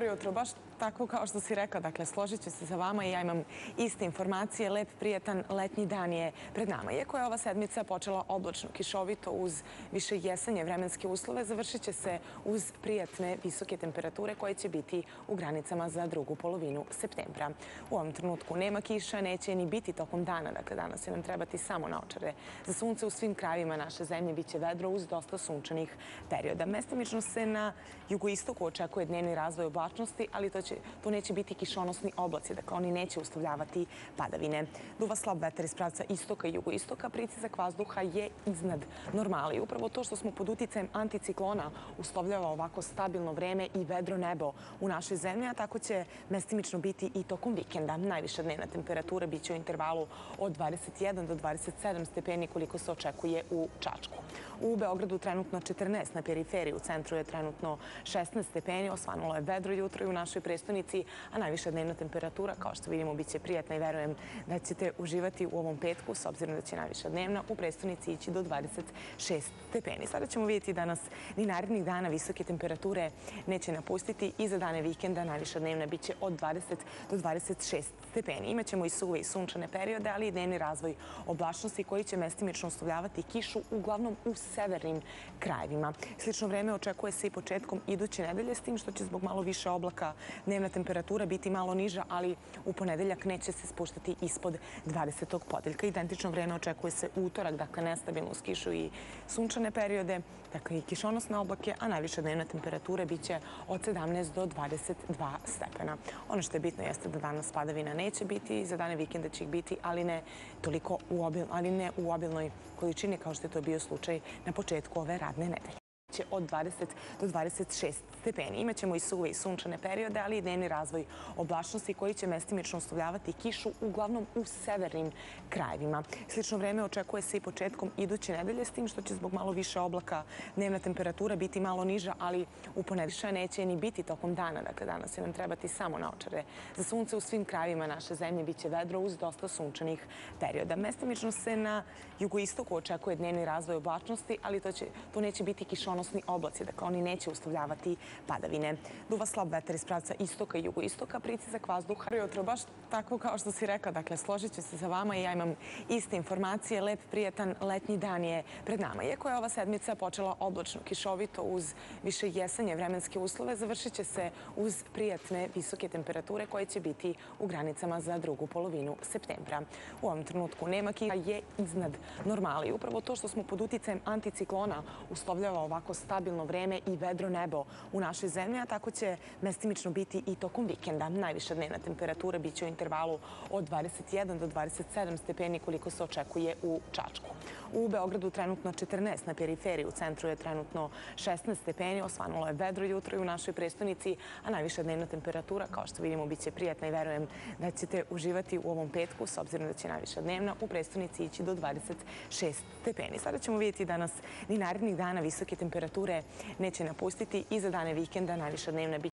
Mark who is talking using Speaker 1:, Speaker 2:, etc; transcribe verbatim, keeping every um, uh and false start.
Speaker 1: Jutro, baš tako kao što si rekla, dakle, složit ću se sa vama i ja imam iste informacije. Lep, prijetan letnji dan je pred nama. Iako je ova sedmica počela oblačno, kišovito uz više jesenje vremenske uslove, završit će se uz prijatne visoke temperature koje će biti u granicama za drugu polovinu septembra. U ovom trenutku nema kiša, neće ni biti tokom dana, dakle, danas će nam trebati samo naočare za sunce. U svim krajevima naše zemlje biće vedro uz dosta sunčanih perioda. Mestimično se na jugoistoku očekuje dnevni razvoj oblačnosti, ali to, će, to neće biti kišonosni oblaci, dakle oni neće uslovljavati padavine. Duva slab vetar iz pravca istoka i jugoistoka, pritisak vazduha je iznad normale. I upravo to što smo pod uticajem anticiklona uslovljava ovako stabilno vreme i vedro nebo u našoj zemlji, a tako će mestimično biti i tokom vikenda. Najviša dnevna temperatura biće u intervalu od dvadeset jedan do dvadeset sedam stepeni koliko se očekuje u Čačku. U Beogradu trenutno četrnaest, na periferiji, u centru je trenutno šesnaest stepeni, osvanulo je vedro jutro i u našoj prestonici, a najviša dnevna temperatura, kao što vidimo, biće prijatna i verujem da ćete uživati u ovom petku, s obzirom da će najviša dnevna u prestonici ići do dvadeset šest stepeni. Sada ćemo vidjeti da nas ni narednih dana visoke temperature neće napustiti i za dane vikenda najviša dnevna biće od dvadeset do dvadeset šest stepeni. Imaćemo i suve i sunčane periode, ali i dnevni razvoj oblačnosti koji će mestimično uslovljavati kišu uglavnom u severnim krajevima. Slično vreme očekuje se i početkom iduće nedelje, s tim što će zbog malo više oblaka dnevna temperatura biti malo niža, ali u ponedeljak neće se spuštati ispod dvadesetog podeljka. Identično vreme očekuje se utorak, dakle nestabilno uz kišu i sunčane periode, dakle i kišonosne oblake, a najviša dnevna temperatura biće od sedamnaest do dvadeset dva stepena. Ono što je bitno jeste da danas padavina neće biti, za dane vikenda će ih biti, ali ne toliko u obil, ali ne u obilnoj količini kao što je to bio slučaj na početku ove radne nedelje. Će od dvadeset do dvadeset šest stepeni. Imaćemo i suve i sunčane periode, ali i dnevni razvoj oblačnosti koji će mestimično uslovljavati kišu uglavnom u severnim krajevima. Slično vreme očekuje se i početkom iduće nedelje, s tim što će zbog malo više oblaka dnevna temperatura biti malo niža, ali u ponedeljka neće ni biti tokom dana. Dakle, danas će nam trebati samo naočare za sunce. U svim krajevima naše zemlje biće vedro uz dosta sunčanih perioda. Mestimično se na jugoistoku očekuje dnevni razvoj oblačnosti, ali to, će, to neće biti kišonosni oblaci, dakle oni neće uslovljavati padavine. Duva slab vetar iz pravca istoka i jugoistoka, pritisak vazduha. Jutro, baš tako kao što si rekla, dakle, složit ću se sa vama i ja imam iste informacije. Lep, prijetan letnji dan je pred nama. Iako je ova sedmica počela oblačno, kišovito uz više jesenje vremenske uslove, završit će se uz prijatne visoke temperature koje će biti u granicama za drugu polovinu septembra. U ovom trenutku nema kiša, je iznad normale. I upravo to što smo pod uticajem anticiklona uslovljava ovako stabilno vreme i vedro nebo u našoj zemlji, a tako će mestimično biti i tokom vikenda. Najviša dnevna temperatura biće u intervalu od dvadeset jedan do dvadeset sedam stepeni koliko se očekuje u Čačku. U Beogradu trenutno četrnaest, na periferiji, u centru je trenutno šesnaest stepeni, osvanulo je vedro jutro i u našoj prestonici, a najviša dnevna temperatura, kao što vidimo, biće prijatna i verujem da ćete uživati u ovom petku, s obzirom da će najviša dnevna u prestonici ići do dvadeset šest stepeni. Sada ćemo vidjeti da nas ni narednih dana visoke temperature neće napustiti i za dane vikenda najviša dnevna biće